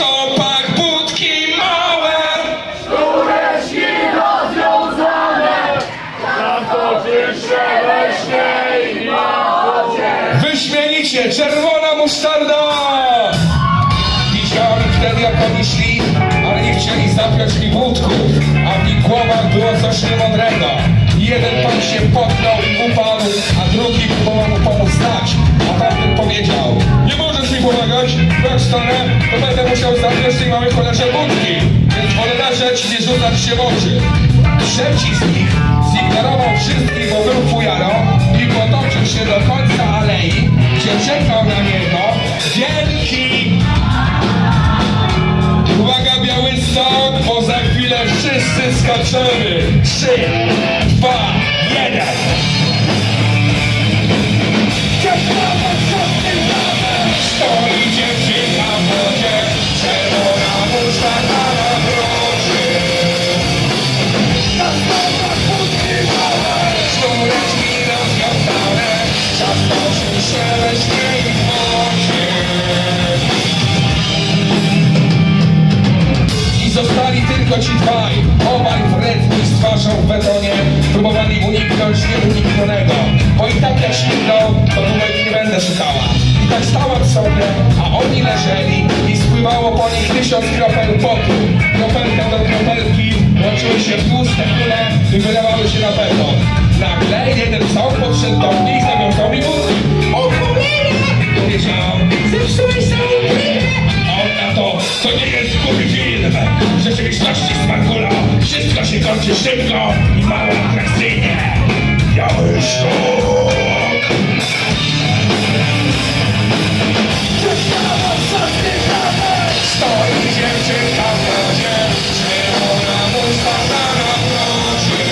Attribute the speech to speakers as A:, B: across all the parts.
A: stopach budki małe,
B: Szureczki rozwiązane, tam toczysze we śnie i wodzie.
A: wyśmienicie, czerwona musztarda! Widziałem wtedy, jak oni szli, ale nie chcieli zapiąć mi wódków, a w ich głowach było coś niemądrego. Jeden pan się potknął i upadł, a drugi próbował mu pomóc stać, a tamten powiedział: nie możesz mi pomagać, bo jak stanę, to będę musiał zapiąć tej małej cholerze wódki, więc wolę leżeć, nie rzucać się w oczy. Trzeci z nich zignorował wszystkich, bo był fujarą i potoczył się do końca alei, gdzie czekał na niego wielki... Uwaga, Białystok, bo za chwilę wszyscy skaczemy. 3, 2, 1. Stoi dziewczynka w wodzie, czerwona musztarda na brodzie. Na stopach budki małe, sznureczki rozwiązane, czas toczy się we śnie i w wodzie. Zostali tylko ci dwaj, obaj wredni z twarzą w betonie, próbowali uniknąć nieuniknionego, bo i tak jak śmigną, to numer nie będę szukała. I tak stałam sobie, a oni leżeli i spływało po nich 1000 kropel potu. Kropelka do kropelki łączyły się w tłuste kule i wylewały się na beton. Nagle jeden psał podszedł do mnie i zawiązał mi wódki. O cholera! Powiedział: zepsułeś całą grę! A on na to: to nie jest głupi film! W rzeczywistości smarkula wszystko się kończy szybko i mało atrakcyjnie. Białystok! Stoi dziewczynka w wodzie, czerwona musztarda na brodzie.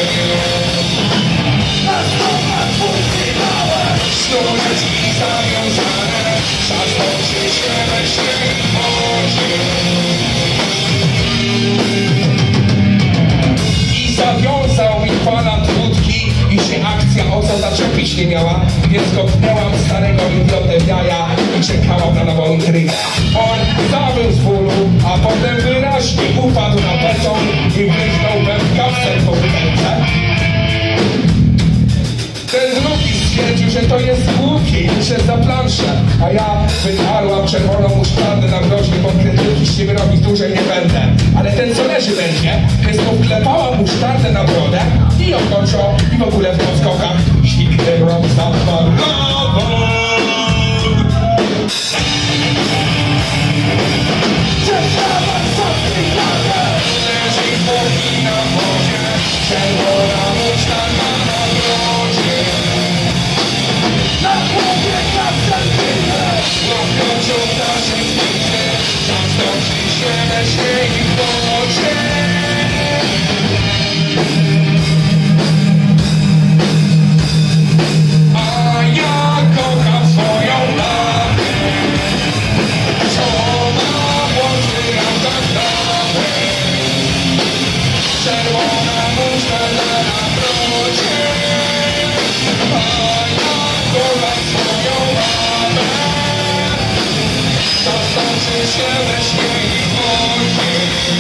A: Na stopach budki małe, sznureczki zawiązane, czas toczy się we śnie i w wodzie. I zawiązał mi pana wódki i się akcja o co zaczepić nie miała, więc kopnęłam starego idiotę w jaja i czekałam na nową intrygę. On zawył z bólu, a potem wyraźnie upadł na beton i wyżnął wędkawcem po butelce. Ten drugi stwierdził, że to jest głupie i wyszedł za planszę, a ja wytarłam czerwoną musztardę na brodzie, bo krytyki z siebie robić dłużej nie będę. Ale ten co leży będzie, więc mu wklepałam musztardę na brodę i okończą i w ogóle w podskokach siknęłam za parową. Leży chłopi na wodzie, czerwona musztarda na brodzie. Na głowie kapselwinę, łapkocią naszej chwilę, czas toczy się we śnie i w wodzie. A ja kocham swoją mamę, co ma włączy nam tak dawę. Czerwona musztarda na brodzie. A ja kocham swoją mamę, czas toczy się we śnie i w wodzie.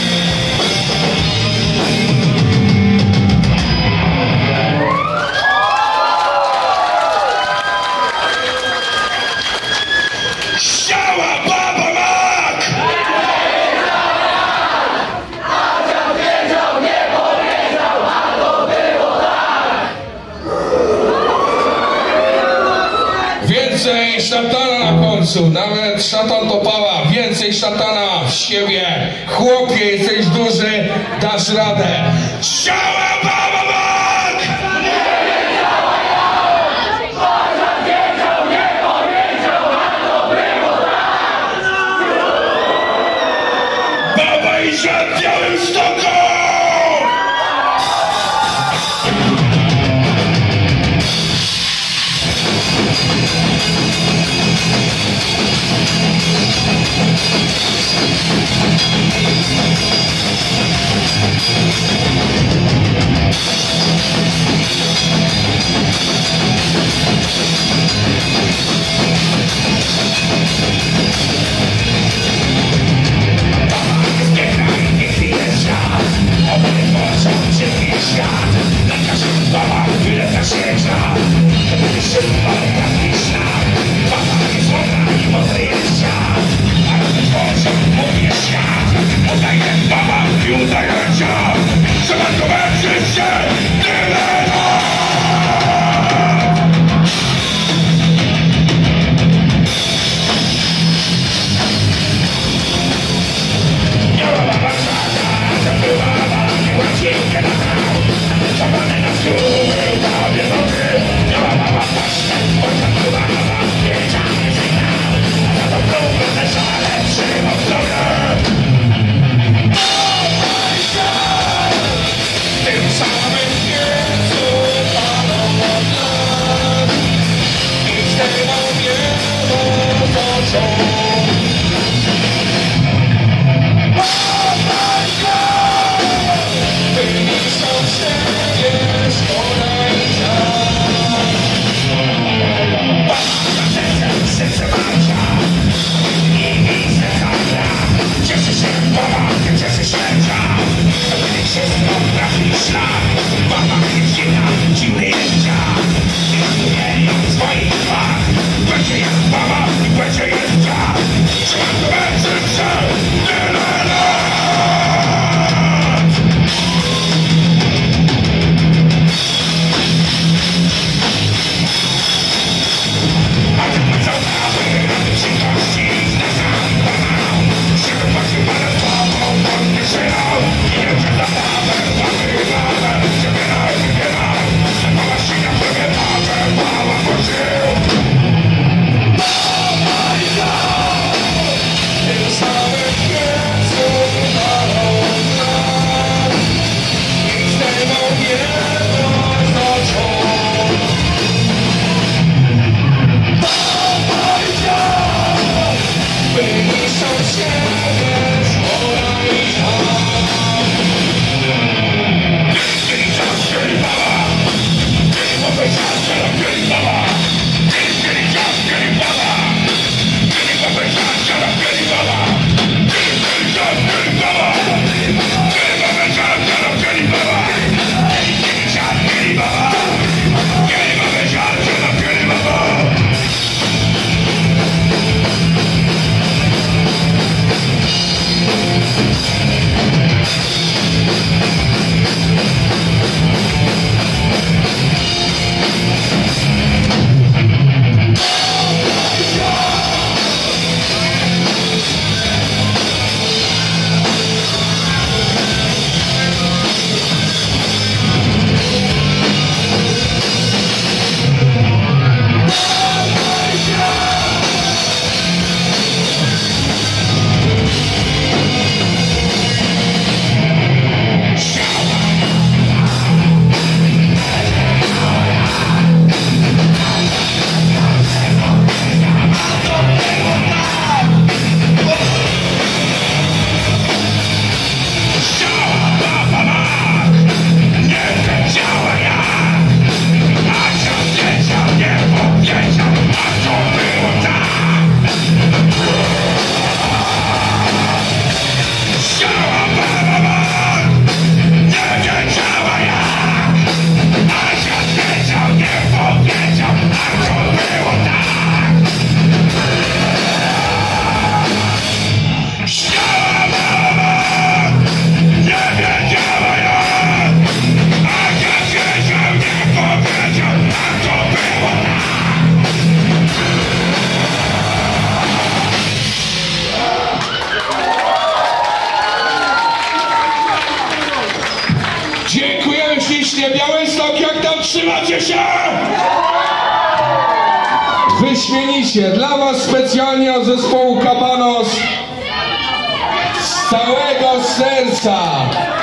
A: Siała baba mak!
B: Wiedział, nie powiedział, a to było tak.
A: Więcej szatana na końcu, nawet szatan to pała, więcej szatana w siebie. Chłopie, jesteś duży, dasz radę. Siała baba mak!
B: Wiedział, nie powiedział, a to było tak.
A: Baba idzie w Białymstoku! Ślicznie, Białystok, jak tam trzymacie się? Wyśmienicie, dla was specjalnie od zespołu Kabanos z całego serca.